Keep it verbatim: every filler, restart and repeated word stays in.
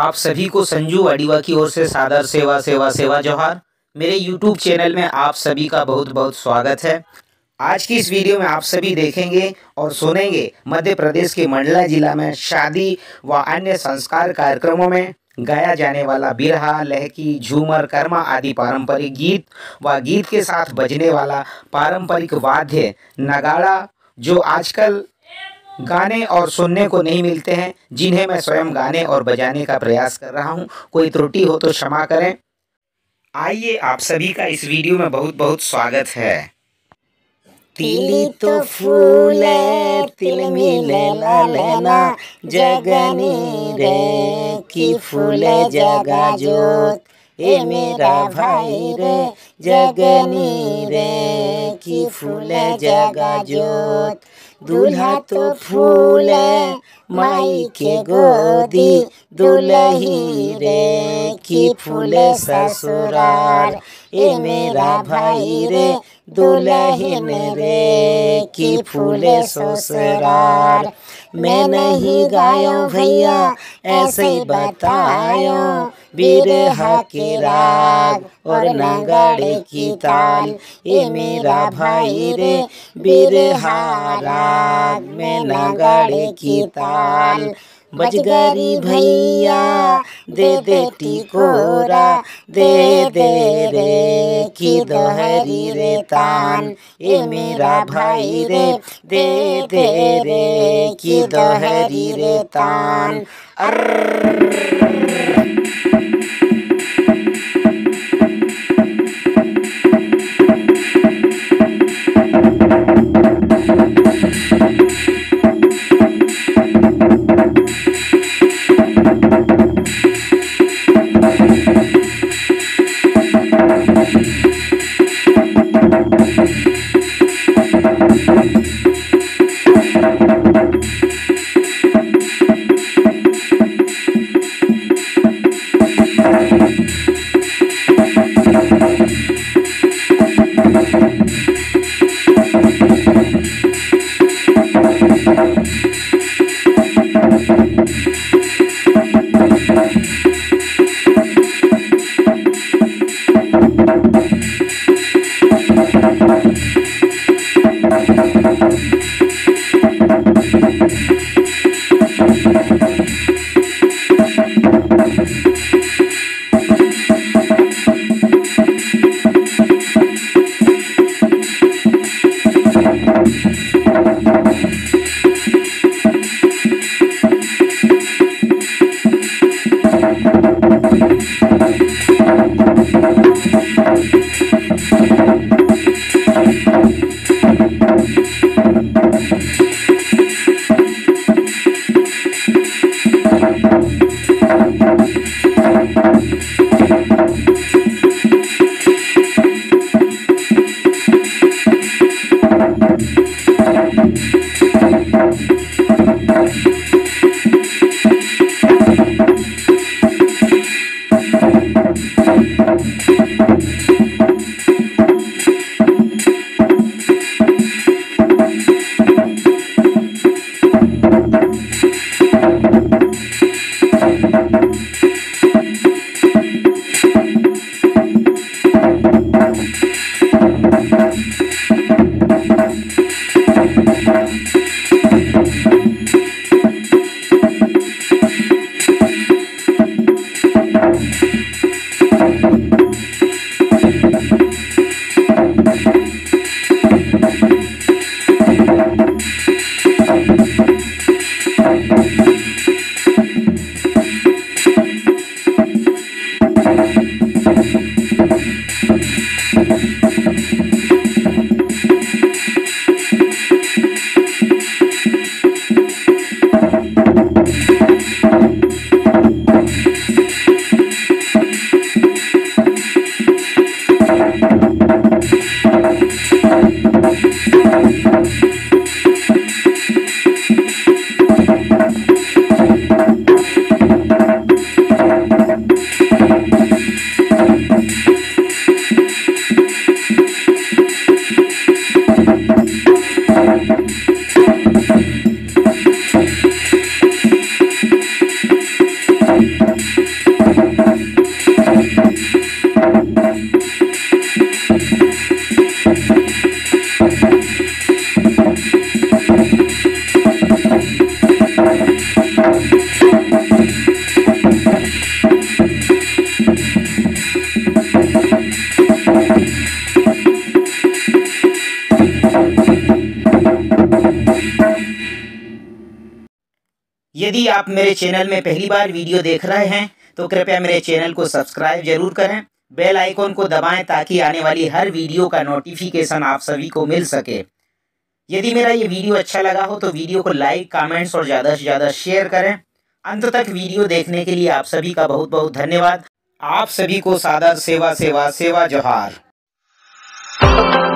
आप सभी को संजू अडीवा की ओर से सादर सेवा सेवा सेवा जोहार। मेरे यूट्यूब चैनल में आप सभी का बहुत बहुत स्वागत है। आज की इस वीडियो में आप सभी देखेंगे और सुनेंगे मध्य प्रदेश के मंडला जिला में शादी व अन्य संस्कार कार्यक्रमों में गाया जाने वाला बिरहा, लहकी, झूमर, कर्मा आदि पारंपरिक गीत व गीत के साथ बजने वाला पारंपरिक वाद्य नगाड़ा, जो आजकल गाने और सुनने को नहीं मिलते हैं, जिन्हें मैं स्वयं गाने और बजाने का प्रयास कर रहा हूं। कोई त्रुटि हो तो क्षमा करें। आइए, आप सभी का इस वीडियो में बहुत बहुत स्वागत है। तिली तो फूल तिल मिले लेना जगनी रे की फूल जगा जोत, ए मेरा भाई रे जगनी रे की फूल जगा जोत। दूल्हा तो फूल माई के गोदी, दुल्ही रे की फूल ससुराल, ए मेरा भाई रे दुल्हन रे की फूल ससुराल। मैं नहीं गायो भैया ऐसे ही बतायो बिरहा के राग और नगाड़े की ताल, ये मेरा भाई रे बिरहा राग में नगाड़े की ताल। बजगारी भैया दे दे टिकोरा, दे दे रे की दोहरी रे तान, ये मेरा भाई रे दे दे रे की दोहरी रे तान। यदि आप मेरे चैनल में पहली बार वीडियो देख रहे हैं तो कृपया मेरे चैनल को सब्सक्राइब जरूर करें, बेल आइकॉन को दबाएं ताकि आने वाली हर वीडियो का नोटिफिकेशन आप सभी को मिल सके। यदि मेरा ये वीडियो अच्छा लगा हो तो वीडियो को लाइक, कमेंट्स और ज़्यादा से ज़्यादा शेयर करें। अंत तक वीडियो देखने के लिए आप सभी का बहुत बहुत धन्यवाद। आप सभी को सादर सेवा सेवा सेवा जोहार।